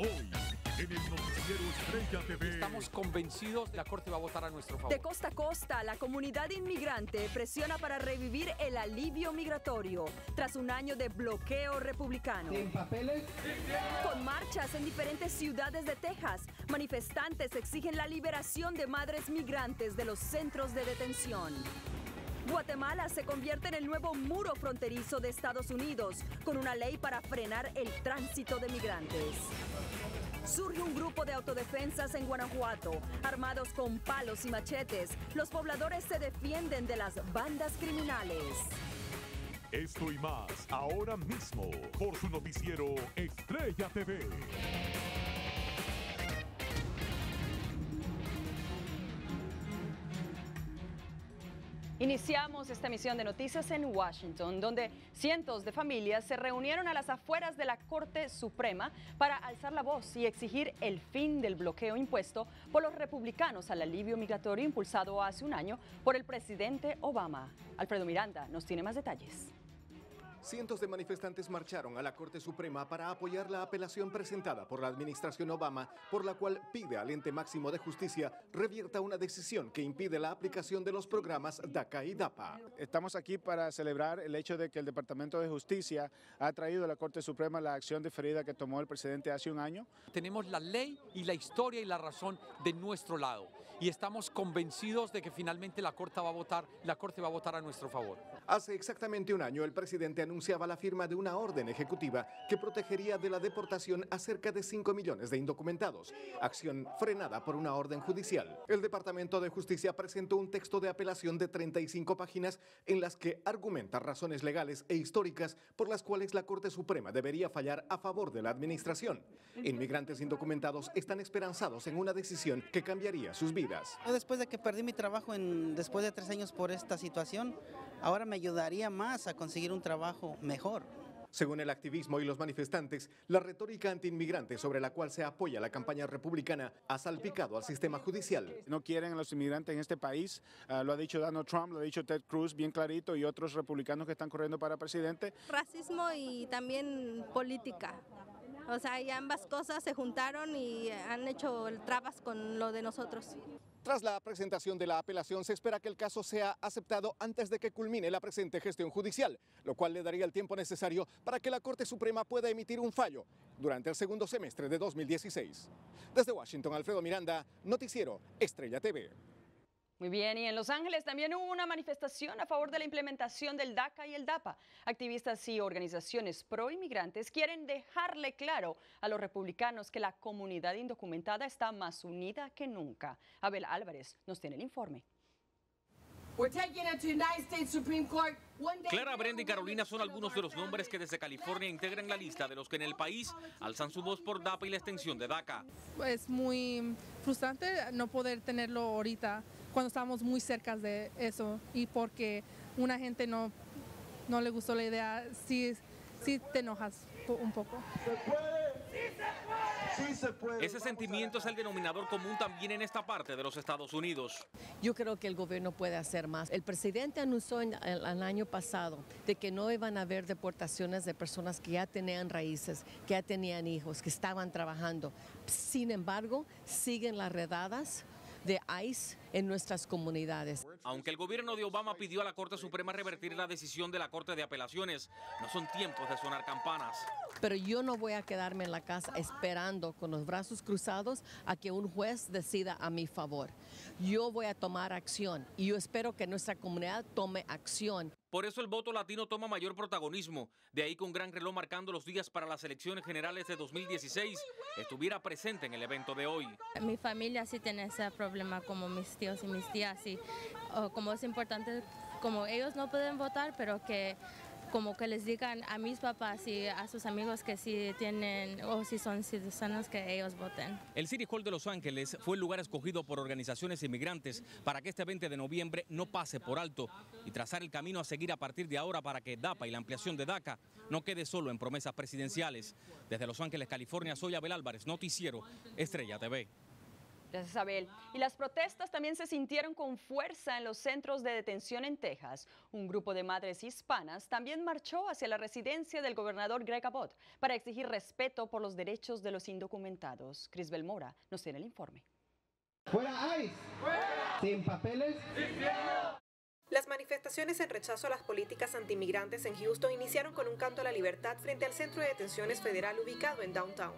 Hoy, en el noticiero Estrella TV. Estamos convencidos que la Corte va a votar a nuestro favor. De costa a costa, la comunidad inmigrante presiona para revivir el alivio migratorio tras un año de bloqueo republicano. ¿Sin papeles? Con marchas en diferentes ciudades de Texas, manifestantes exigen la liberación de madres migrantes de los centros de detención. Guatemala se convierte en el nuevo muro fronterizo de Estados Unidos, con una ley para frenar el tránsito de migrantes. Surge un grupo de autodefensas en Guanajuato, armados con palos y machetes. Los pobladores se defienden de las bandas criminales. Esto y más, ahora mismo, por su noticiero Estrella TV. Iniciamos esta emisión de noticias en Washington, donde cientos de familias se reunieron a las afueras de la Corte Suprema para alzar la voz y exigir el fin del bloqueo impuesto por los republicanos al alivio migratorio impulsado hace un año por el presidente Obama. Alfredo Miranda nos tiene más detalles. Cientos de manifestantes marcharon a la Corte Suprema para apoyar la apelación presentada por la administración Obama, por la cual pide al ente máximo de justicia revierta una decisión que impide la aplicación de los programas DACA y DAPA. Estamos aquí para celebrar el hecho de que el Departamento de Justicia ha traído a la Corte Suprema la acción diferida que tomó el presidente hace un año. Tenemos la ley y la historia y la razón de nuestro lado y estamos convencidos de que finalmente la Corte va a votar a nuestro favor. Hace exactamente un año el presidente anunciaba la firma de una orden ejecutiva que protegería de la deportación a cerca de 5 millones de indocumentados, acción frenada por una orden judicial. El Departamento de Justicia presentó un texto de apelación de 35 páginas en las que argumenta razones legales e históricas por las cuales la Corte Suprema debería fallar a favor de la administración. Inmigrantes indocumentados están esperanzados en una decisión que cambiaría sus vidas. Después de que perdí mi trabajo después de 3 años por esta situación, ahora me ayudaría más a conseguir un trabajo mejor. Según el activismo y los manifestantes, la retórica antiinmigrante sobre la cual se apoya la campaña republicana ha salpicado al sistema judicial. No quieren a los inmigrantes en este país, lo ha dicho Donald Trump, lo ha dicho Ted Cruz bien clarito y otros republicanos que están corriendo para presidente. Racismo y también política. O sea, y ambas cosas se juntaron y han hecho trabas con lo de nosotros. Tras la presentación de la apelación, se espera que el caso sea aceptado antes de que culmine la presente gestión judicial, lo cual le daría el tiempo necesario para que la Corte Suprema pueda emitir un fallo durante el segundo semestre de 2016. Desde Washington, Alfredo Miranda, Noticiero Estrella TV. Muy bien, y en Los Ángeles también hubo una manifestación a favor de la implementación del DACA y el DAPA. Activistas y organizaciones pro-inmigrantes quieren dejarle claro a los republicanos que la comunidad indocumentada está más unida que nunca. Abel Álvarez nos tiene el informe. Clara, Brenda y Carolina son algunos de los nombres que desde California integran la lista de los que en el país alzan su voz por DAPA y la extensión de DACA. Es muy frustrante no poder tenerlo ahorita cuando estamos muy cerca de eso y porque una gente no le gustó la idea, sí te enojas un poco. Ese sentimiento es el denominador común también en esta parte de los Estados Unidos. Yo creo que el gobierno puede hacer más. El presidente anunció el año pasado de que no iban a haber deportaciones de personas que ya tenían raíces, que ya tenían hijos, que estaban trabajando. Sin embargo, siguen las redadas de ICE en nuestras comunidades. Aunque el gobierno de Obama pidió a la Corte Suprema revertir la decisión de la Corte de Apelaciones, no son tiempos de sonar campanas. Pero yo no voy a quedarme en la casa esperando con los brazos cruzados a que un juez decida a mi favor. Yo voy a tomar acción y yo espero que nuestra comunidad tome acción. Por eso el voto latino toma mayor protagonismo. De ahí que un gran reloj marcando los días para las elecciones generales de 2016 estuviera presente en el evento de hoy. Mi familia sí tiene ese problema, como mis tíos y mis tías, y como es importante, como ellos no pueden votar, pero que como que les digan a mis papás y a sus amigos que si tienen o si son ciudadanos que ellos voten. El City Hall de Los Ángeles fue el lugar escogido por organizaciones inmigrantes para que este 20 de noviembre no pase por alto y trazar el camino a seguir a partir de ahora para que DAPA y la ampliación de DACA no quede solo en promesas presidenciales. Desde Los Ángeles, California, soy Abel Álvarez, Noticiero Estrella TV. Gracias, Abel. Y las protestas también se sintieron con fuerza en los centros de detención en Texas. Un grupo de madres hispanas también marchó hacia la residencia del gobernador Greg Abbott para exigir respeto por los derechos de los indocumentados. Crisbel Mora nos tiene el informe. ¡Fuera ICE! ¡Fuera! ¿Sin papeles? ¡Sin miedo! Las manifestaciones en rechazo a las políticas antimigrantes en Houston iniciaron con un canto a la libertad frente al centro de detenciones federal ubicado en Downtown.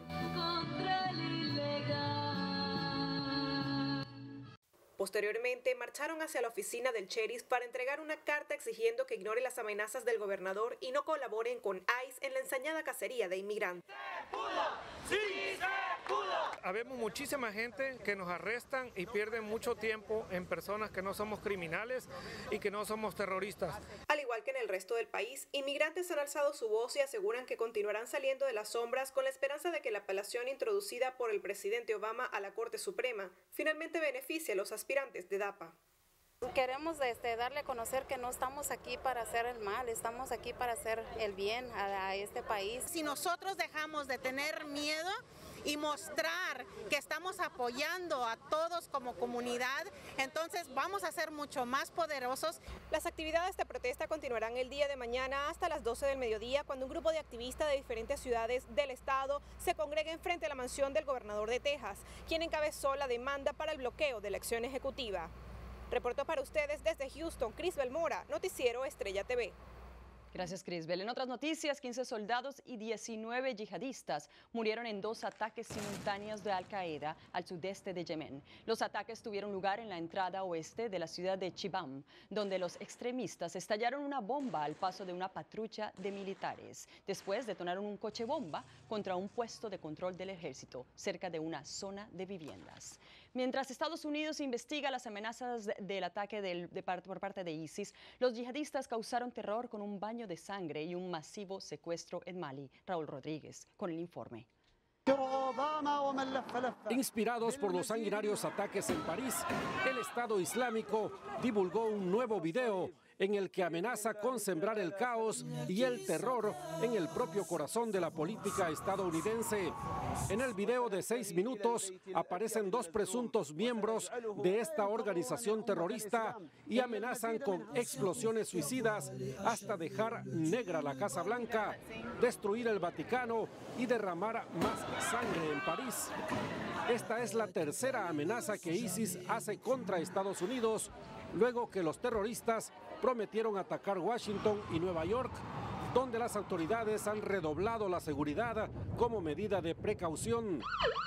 Posteriormente, marcharon hacia la oficina del sheriff para entregar una carta exigiendo que ignore las amenazas del gobernador y no colaboren con ICE en la ensañada cacería de inmigrantes. ¡Se pudo! ¡Sí, se pudo! Habemos muchísima gente que nos arrestan y pierden mucho tiempo en personas que no somos criminales y que no somos terroristas. Al igual que en el resto del país, inmigrantes han alzado su voz y aseguran que continuarán saliendo de las sombras con la esperanza de que la apelación introducida por el presidente Obama a la Corte Suprema finalmente beneficie a los aspirantes de DAPA. Queremos darle a conocer que no estamos aquí para hacer el mal, estamos aquí para hacer el bien a este país. Si nosotros dejamos de tener miedo y mostrar que estamos apoyando a todos como comunidad, entonces vamos a ser mucho más poderosos. Las actividades de protesta continuarán el día de mañana hasta las 12 del mediodía, cuando un grupo de activistas de diferentes ciudades del estado se congreguen frente a la mansión del gobernador de Texas, quien encabezó la demanda para el bloqueo de la acción ejecutiva. Reportó para ustedes desde Houston, Crisbel Mora, Noticiero Estrella TV. Gracias, Crisbel. En otras noticias, 15 soldados y 19 yihadistas murieron en 2 ataques simultáneos de Al-Qaeda al sudeste de Yemen. Los ataques tuvieron lugar en la entrada oeste de la ciudad de Chibam, donde los extremistas estallaron una bomba al paso de una patrulla de militares. Después detonaron un coche bomba contra un puesto de control del ejército, cerca de una zona de viviendas. Mientras Estados Unidos investiga las amenazas del ataque por parte de ISIS, los yihadistas causaron terror con un baño de sangre y un masivo secuestro en Mali. Raúl Rodríguez con el informe. Inspirados por los sanguinarios ataques en París, el Estado Islámico divulgó un nuevo video en el que amenaza con sembrar el caos y el terror en el propio corazón de la política estadounidense. En el video de 6 minutos aparecen 2 presuntos miembros de esta organización terrorista y amenazan con explosiones suicidas hasta dejar negra la Casa Blanca, destruir el Vaticano y derramar más sangre en París. Esta es la tercera amenaza que ISIS hace contra Estados Unidos, luego que los terroristas prometieron atacar Washington y Nueva York, donde las autoridades han redoblado la seguridad como medida de precaución.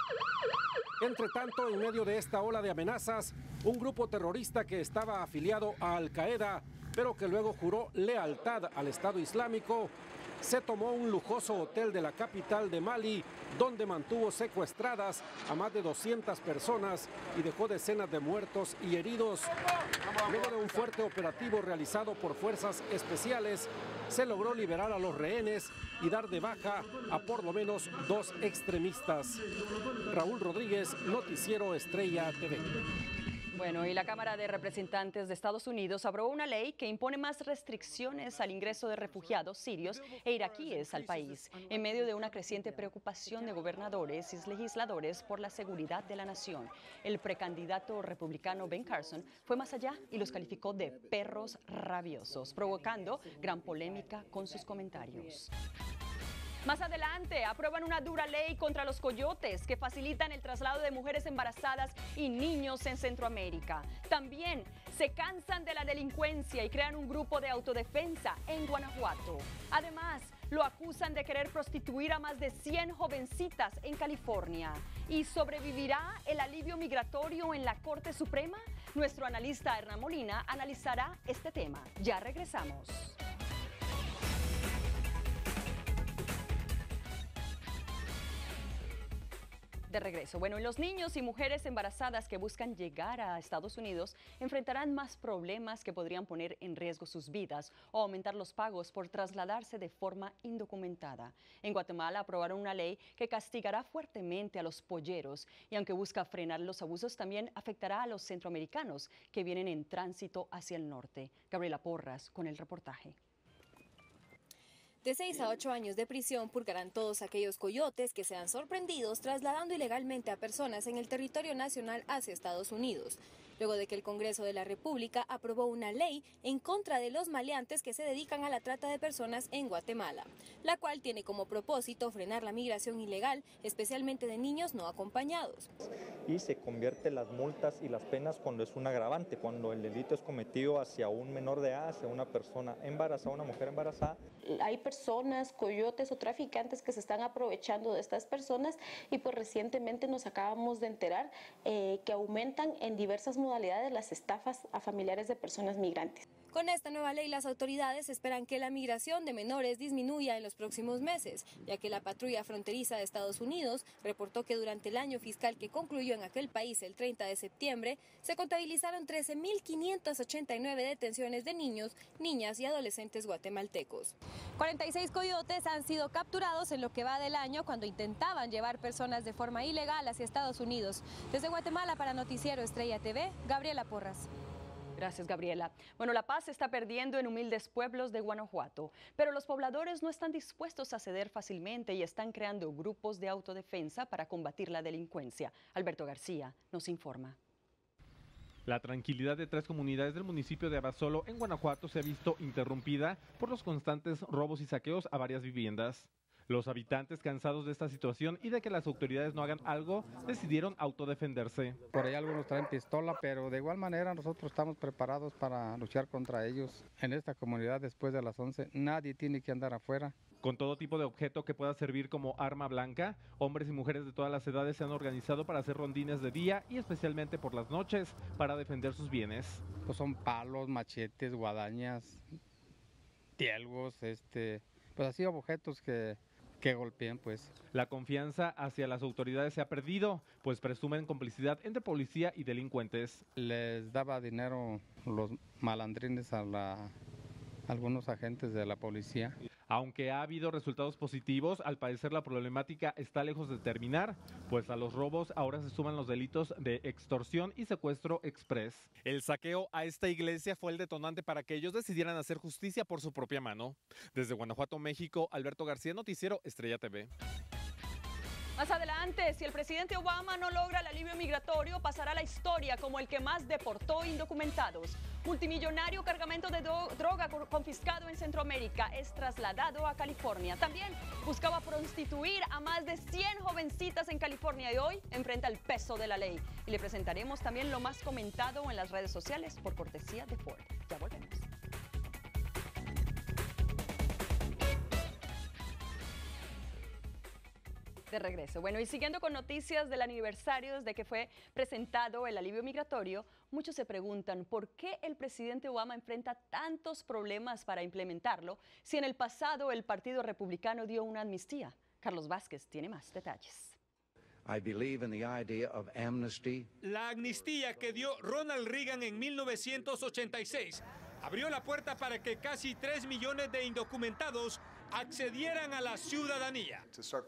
Entre tanto, en medio de esta ola de amenazas, un grupo terrorista que estaba afiliado a Al-Qaeda, pero que luego juró lealtad al Estado Islámico, se tomó un lujoso hotel de la capital de Mali, donde mantuvo secuestradas a más de 200 personas y dejó decenas de muertos y heridos. Luego de un fuerte operativo realizado por fuerzas especiales, se logró liberar a los rehenes y dar de baja a por lo menos 2 extremistas. Raúl Rodríguez, Noticiero Estrella TV. Bueno, y la Cámara de Representantes de Estados Unidos aprobó una ley que impone más restricciones al ingreso de refugiados sirios e iraquíes al país, en medio de una creciente preocupación de gobernadores y legisladores por la seguridad de la nación. El precandidato republicano Ben Carson fue más allá y los calificó de perros rabiosos, provocando gran polémica con sus comentarios. Más adelante, aprueban una dura ley contra los coyotes que facilitan el traslado de mujeres embarazadas y niños en Centroamérica. También se cansan de la delincuencia y crean un grupo de autodefensa en Guanajuato. Además, lo acusan de querer prostituir a más de 100 jovencitas en California. ¿Y sobrevivirá el alivio migratorio en la Corte Suprema? Nuestro analista Hernán Molina analizará este tema. Ya regresamos. De regreso. Bueno, los niños y mujeres embarazadas que buscan llegar a Estados Unidos enfrentarán más problemas que podrían poner en riesgo sus vidas o aumentar los pagos por trasladarse de forma indocumentada. En Guatemala aprobaron una ley que castigará fuertemente a los polleros y aunque busca frenar los abusos, también afectará a los centroamericanos que vienen en tránsito hacia el norte. Gabriela Porras con el reportaje. De 6 a 8 años de prisión purgarán todos aquellos coyotes que sean sorprendidos trasladando ilegalmente a personas en el territorio nacional hacia Estados Unidos, luego de que el Congreso de la República aprobó una ley en contra de los maleantes que se dedican a la trata de personas en Guatemala, la cual tiene como propósito frenar la migración ilegal, especialmente de niños no acompañados. Y se convierte las multas y las penas cuando es un agravante, cuando el delito es cometido hacia un menor de edad, hacia una persona embarazada, una mujer embarazada. Hay personas, coyotes o traficantes que se están aprovechando de estas personas y pues recientemente nos acabamos de enterar que aumentan en diversas modalidades las estafas a familiares de personas migrantes. Con esta nueva ley, las autoridades esperan que la migración de menores disminuya en los próximos meses, ya que la patrulla fronteriza de Estados Unidos reportó que durante el año fiscal que concluyó en aquel país el 30 de septiembre, se contabilizaron 13.589 detenciones de niños, niñas y adolescentes guatemaltecos. 46 coyotes han sido capturados en lo que va del año cuando intentaban llevar personas de forma ilegal hacia Estados Unidos. Desde Guatemala para Noticiero Estrella TV, Gabriela Porras. Gracias, Gabriela. Bueno, la paz se está perdiendo en humildes pueblos de Guanajuato, pero los pobladores no están dispuestos a ceder fácilmente y están creando grupos de autodefensa para combatir la delincuencia. Alberto García nos informa. La tranquilidad de 3 comunidades del municipio de Abasolo, en Guanajuato, se ha visto interrumpida por los constantes robos y saqueos a varias viviendas. Los habitantes, cansados de esta situación y de que las autoridades no hagan algo, decidieron autodefenderse. Por ahí algunos traen pistola, pero de igual manera nosotros estamos preparados para luchar contra ellos. En esta comunidad, después de las 11, nadie tiene que andar afuera. Con todo tipo de objeto que pueda servir como arma blanca, hombres y mujeres de todas las edades se han organizado para hacer rondines de día y especialmente por las noches para defender sus bienes. Pues son palos, machetes, guadañas, tielgos, pues así objetos que golpeen, pues. La confianza hacia las autoridades se ha perdido, pues presumen complicidad entre policía y delincuentes. Les daba dinero los malandrines a algunos agentes de la policía. Aunque ha habido resultados positivos, al parecer la problemática está lejos de terminar, pues a los robos ahora se suman los delitos de extorsión y secuestro express. El saqueo a esta iglesia fue el detonante para que ellos decidieran hacer justicia por su propia mano. Desde Guanajuato, México, Alberto García, Noticiero Estrella TV. Más adelante, si el presidente Obama no logra el alivio migratorio, pasará a la historia como el que más deportó indocumentados. Multimillonario cargamento de droga confiscado en Centroamérica es trasladado a California. También buscaba prostituir a más de 100 jovencitas en California y hoy enfrenta el peso de la ley. Y le presentaremos también lo más comentado en las redes sociales por cortesía de Ford. Ya volvemos. De regreso. Bueno, y siguiendo con noticias del aniversario desde que fue presentado el alivio migratorio, muchos se preguntan por qué el presidente Obama enfrenta tantos problemas para implementarlo si en el pasado el Partido Republicano dio una amnistía. Carlos Vázquez tiene más detalles. La amnistía que dio Ronald Reagan en 1986 abrió la puerta para que casi 3 millones de indocumentados accedieran a la ciudadanía.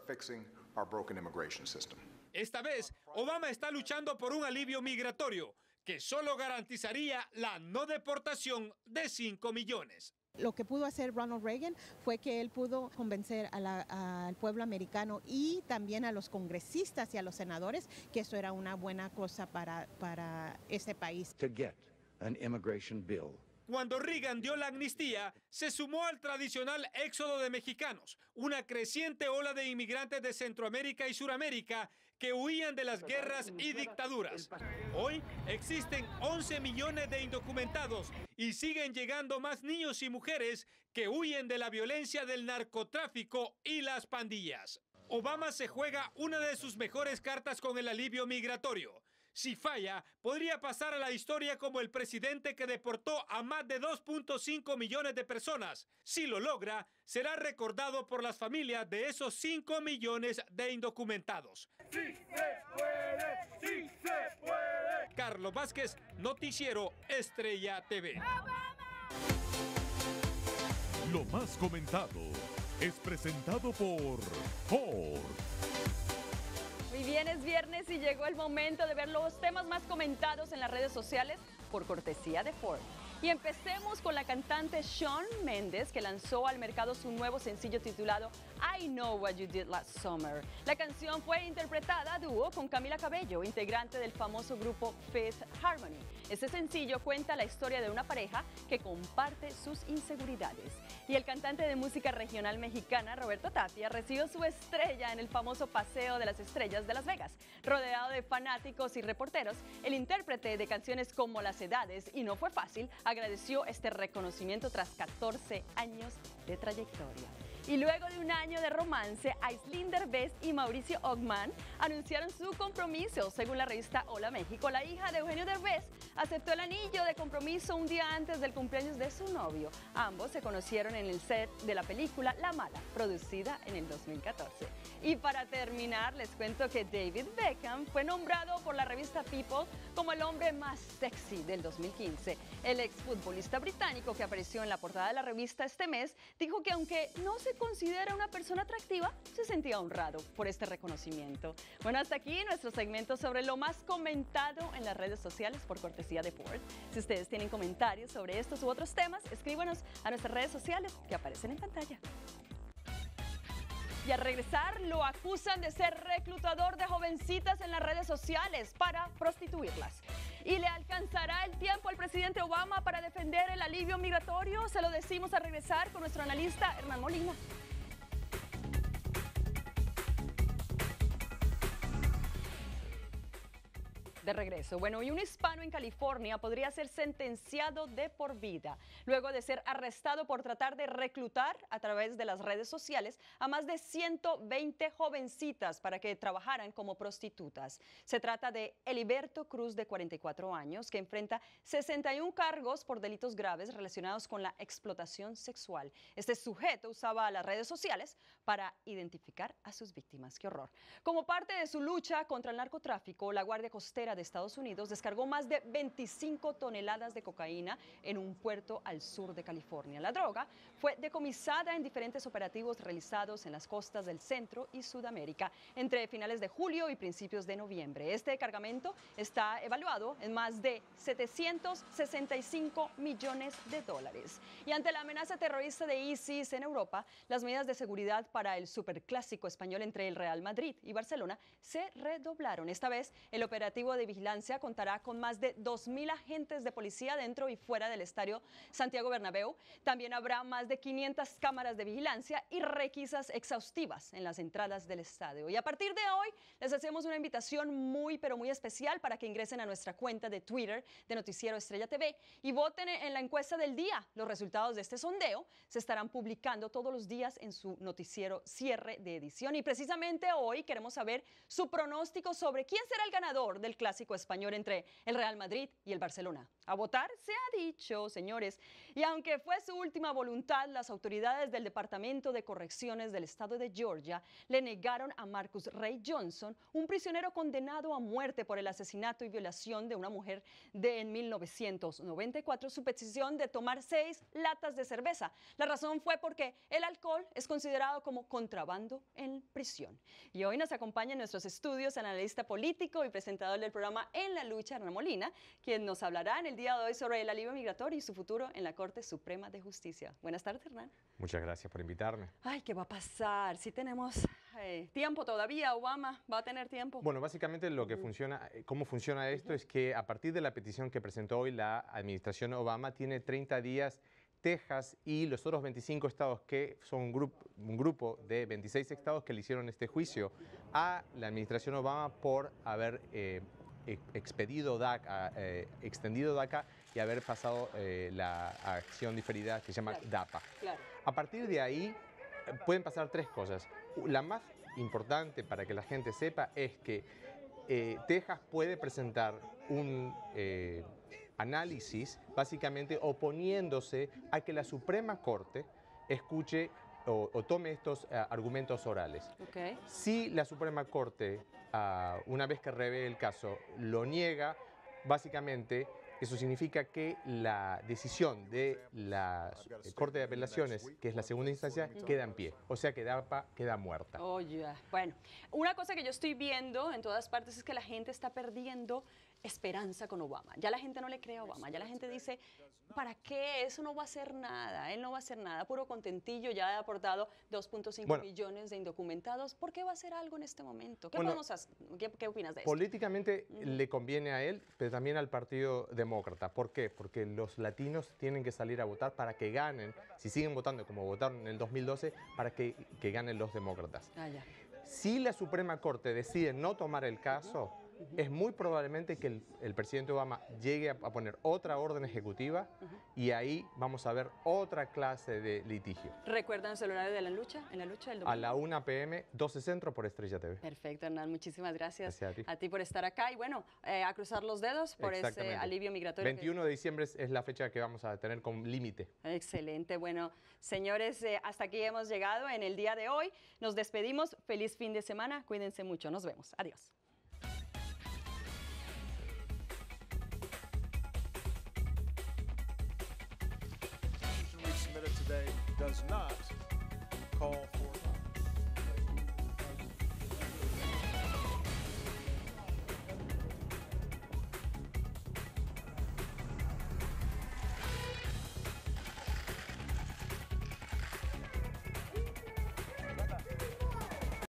Esta vez, Obama está luchando por un alivio migratorio que solo garantizaría la no deportación de 5 millones. Lo que pudo hacer Ronald Reagan fue que él pudo convencer al pueblo americano y también a los congresistas y a los senadores que eso era una buena cosa para ese país. Cuando Reagan dio la amnistía, se sumó al tradicional éxodo de mexicanos, una creciente ola de inmigrantes de Centroamérica y Suramérica que huían de las guerras y dictaduras. Hoy existen 11 millones de indocumentados y siguen llegando más niños y mujeres que huyen de la violencia del narcotráfico y las pandillas. Obama se juega una de sus mejores cartas con el alivio migratorio. Si falla, podría pasar a la historia como el presidente que deportó a más de 2.5 millones de personas. Si lo logra, será recordado por las familias de esos 5 millones de indocumentados. ¡Sí se puede! ¡Sí se puede! Carlos Vázquez, Noticiero Estrella TV. Lo más comentado es presentado por Ford. Muy bien, es viernes y llegó el momento de ver los temas más comentados en las redes sociales por cortesía de Ford. Y empecemos con la cantante Shawn Mendes, que lanzó al mercado su nuevo sencillo titulado I Know What You Did Last Summer. La canción fue interpretada a dúo con Camila Cabello, integrante del famoso grupo Fifth Harmony. Este sencillo cuenta la historia de una pareja que comparte sus inseguridades. Y el cantante de música regional mexicana, Roberto Tapia, recibió su estrella en el famoso Paseo de las Estrellas de Las Vegas. Rodeado de fanáticos y reporteros, el intérprete de canciones como Las Edades y No Fue Fácil agradeció este reconocimiento tras 14 años de trayectoria. Y luego de un año de romance, Aislinn Derbez y Mauricio Ockman anunciaron su compromiso. Según la revista Hola México, la hija de Eugenio Derbez aceptó el anillo de compromiso un día antes del cumpleaños de su novio. Ambos se conocieron en el set de la película La Mala, producida en el 2014. Y para terminar, les cuento que David Beckham fue nombrado por la revista People como el hombre más sexy del 2015. El exfutbolista británico, que apareció en la portada de la revista este mes, dijo que aunque no se considera una persona atractiva, se sentía honrado por este reconocimiento. Bueno, hasta aquí nuestro segmento sobre lo más comentado en las redes sociales por cortesía de Ford. Si ustedes tienen comentarios sobre estos u otros temas, escríbanos a nuestras redes sociales que aparecen en pantalla. Y al regresar, lo acusan de ser reclutador de jovencitas en las redes sociales para prostituirlas. ¿Y le alcanzará el tiempo al presidente Obama para defender el alivio migratorio? Se lo decimos al regresar con nuestro analista Hernán Molina. De regreso. Bueno, y un hispano en California podría ser sentenciado de por vida luego de ser arrestado por tratar de reclutar a través de las redes sociales a más de 120 jovencitas para que trabajaran como prostitutas. Se trata de Eliberto Cruz, de 44 años, que enfrenta 61 cargos por delitos graves relacionados con la explotación sexual. Este sujeto usaba las redes sociales para identificar a sus víctimas. ¡Qué horror! Como parte de su lucha contra el narcotráfico, la Guardia Costera de Estados Unidos descargó más de 25 toneladas de cocaína en un puerto al sur de California. La droga fue decomisada en diferentes operativos realizados en las costas del Centro y Sudamérica entre finales de julio y principios de noviembre. Este cargamento está evaluado en más de 765 millones de dólares. Y ante la amenaza terrorista de ISIS en Europa, las medidas de seguridad para el superclásico español entre el Real Madrid y Barcelona se redoblaron. Esta vez, el operativo de vigilancia contará con más de 2.000 agentes de policía dentro y fuera del estadio Santiago Bernabéu. También habrá más de 500 cámaras de vigilancia y requisas exhaustivas en las entradas del estadio. Y a partir de hoy les hacemos una invitación muy especial para que ingresen a nuestra cuenta de Twitter de Noticiero Estrella TV y voten en la encuesta del día. Los resultados de este sondeo se estarán publicando todos los días en su noticiero cierre de edición. Y precisamente hoy queremos saber su pronóstico sobre quién será el ganador del clásico español entre el Real Madrid y el Barcelona. A votar se ha dicho, señores. Y aunque fue su última voluntad, las autoridades del Departamento de Correcciones del estado de Georgia le negaron a Marcus Ray Johnson, un prisionero condenado a muerte por el asesinato y violación de una mujer en 1994, su petición de tomar 6 latas de cerveza. La razón fue porque el alcohol es considerado como contrabando en prisión. Y hoy nos acompaña en nuestros estudios el analista político y presentador del programa En la Lucha, Hernán Molina, quien nos hablará en el día de hoy sobre el alivio migratorio y su futuro en la Corte Suprema de Justicia. Buenas tardes, Hernán. Muchas gracias por invitarme. Ay, ¿qué va a pasar? Si tenemos tiempo todavía, Obama va a tener tiempo. Bueno, básicamente lo que funciona, cómo funciona esto es que a partir de la petición que presentó hoy la administración Obama, tiene 30 días Texas y los otros 25 estados, que son un grupo de 26 estados que le hicieron este juicio a la administración Obama por haber extendido DACA y haber pasado la acción diferida que se llama DAPA. Claro. A partir de ahí pueden pasar 3 cosas. La más importante para que la gente sepa es que Texas puede presentar un análisis básicamente oponiéndose a que la Suprema Corte escuche o tome estos argumentos orales. Okay. Si la Suprema Corte, una vez que revé el caso, lo niega, básicamente eso significa que la decisión de la Corte de Apelaciones, que es la segunda instancia, queda en pie. O sea que DAPA queda muerta. Oh, yeah. Bueno, una cosa que yo estoy viendo en todas partes es que la gente está perdiendo esperanza con Obama. Ya la gente no le cree a Obama, ya la gente dice, ¿para qué? Eso no va a hacer nada, él no va a hacer nada, puro contentillo, ya ha aportado 2.5 millones de indocumentados. ¿Por qué va a hacer algo en este momento? ¿Qué podemos hacer? ¿Qué opinas de esto? Políticamente le conviene a él, pero también al Partido Demócrata. ¿Por qué? Porque los latinos tienen que salir a votar para que ganen, si siguen votando como votaron en el 2012, para que ganen los demócratas. Si la Suprema Corte decide no tomar el caso, es muy probablemente que el presidente Obama llegue a poner otra orden ejecutiva y ahí vamos a ver otra clase de litigio. ¿Recuerdan el horario de la lucha? En la lucha del domingo. A la 1 p.m., 12 Centro por Estrella TV. Perfecto, Hernán. Muchísimas gracias, Gracias a ti por estar acá. Y bueno, a cruzar los dedos por ese alivio migratorio. 21 de diciembre es la fecha que vamos a tener con límite. Excelente. Bueno, señores, hasta aquí hemos llegado en el día de hoy. Nos despedimos. Feliz fin de semana. Cuídense mucho. Nos vemos. Adiós. Today does not call for